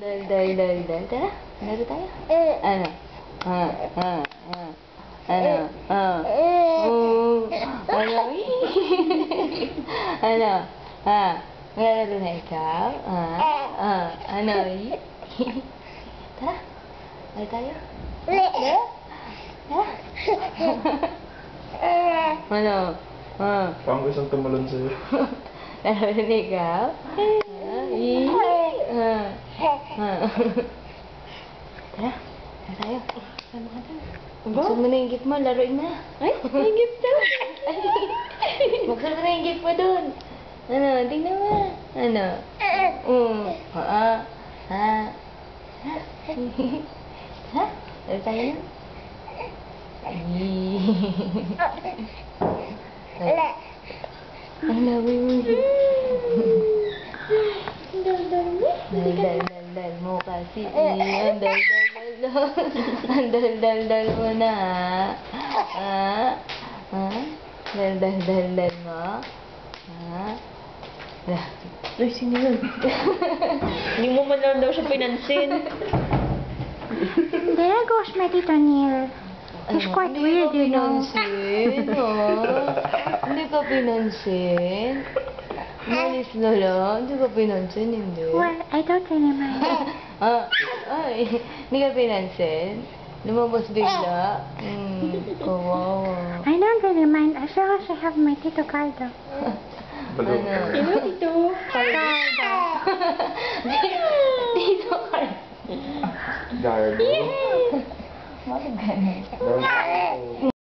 Dal. Tara, laro tayo. Ano? Ano? Ano? Ano? Nalaro na ikaw? Ano? Tara, laro tayo. Tara? Ano? Parang gustong tumalon sa'yo. Laro na ikaw? Tara, laro tayo. Sama ka tayo. Buksan mo na yung gift mo, laruin mo na. Ay, may gift daw. Buksan mo na yung gift mo dun. Ano, tingnan mo. Ano? Ha? Laro tayo na? Ang lawi mo yun. Dal mo kasi. Ang dal mo na. Dal mo. Ay, sino yun? Hindi mo man lang daw siya pinansin. There goes my Tito Neil. He's quite weird, you know. Hindi ka pinansin. Malis na lang. Hindi ka pinansin, hindi. Well, I don't really mind. Ay, hindi ka pinansin? Lumabas bigla? Kawawa. I don't really mind as long as I have my Tito Cardo. Balong. Sino ito? Cardo. Dito ka. Gardo. Bakit ganun? Gardo.